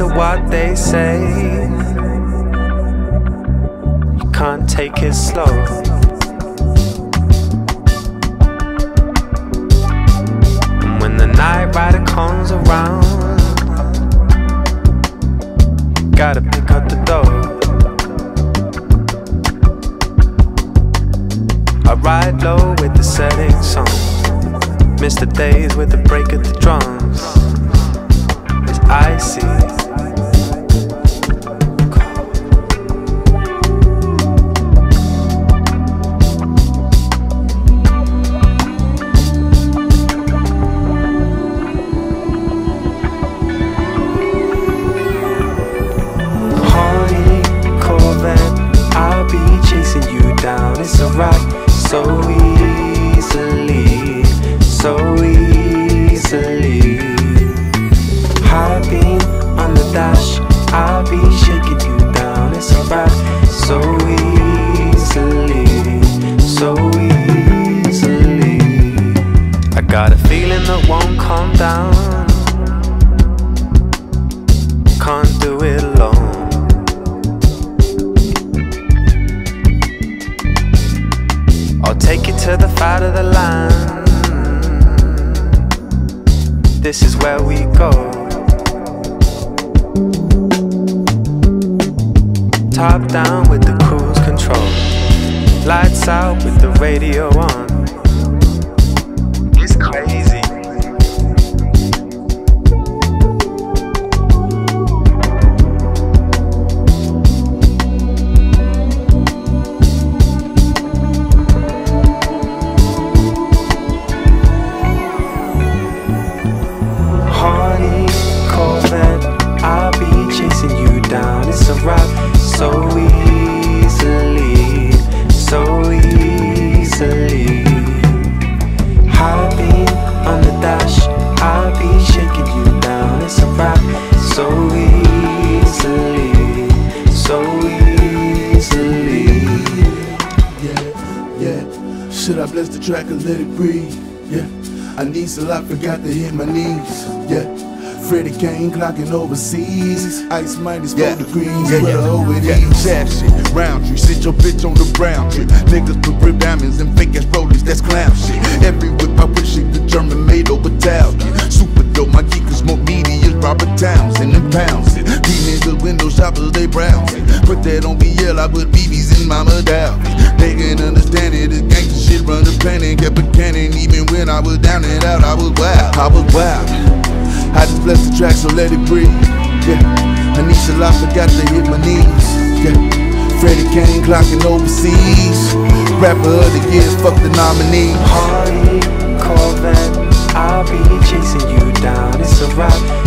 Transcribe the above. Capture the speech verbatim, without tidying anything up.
to what they say. You can't take it slow. And when the night rider comes around, gotta pick up the dough. I ride low with the setting sun, miss the days with the break of the drums. It's icy. Hardy Corvette, I'll be chasing you down. It's a rock so easily, so easily. High beam on the dash, I'll be shaking you down. It's a rock so easily, so easily. I got a feeling that won't calm down. Can't do it alone. I'll take you to the fight of the line. This is where we go. Top down with the cruise control, lights out with the radio on. It's crazy. It's a rock so easily, so easily. High beam on the dash, I'll be shaking you down. It's a rock so easily, so easily. Yeah, yeah. Should I bless the track and let it breathe? Yeah. I need so I forgot to hit my knees. Yeah. Freddie Kane clocking overseas. Ice minus four yeah. degrees. Yeah, yeah, over yeah. Jab shit, round tree. Sit your bitch on the brown tree. Niggas put rib diamonds and fake ass rollies. That's clown shit. Every whip I wish it the German made over Italian. Super dope, my geekers more meaty as Robert Townsend and pounds it. These niggas window shoppers, they browsing. Put that on B L, I put B Bs in my medallion. They can't understand it, this gangsta shit run the planet. Kept a cannon even when I was down and out. I was wild, I was wild. I just bless the track, so let it breathe. Yeah, Anisha La forgot to hit my knees. Yeah, Freddie Kane clocking overseas. Rapper of the year, fuck the nominee. Hardy Corvette, I'll be chasing you down. It's a rock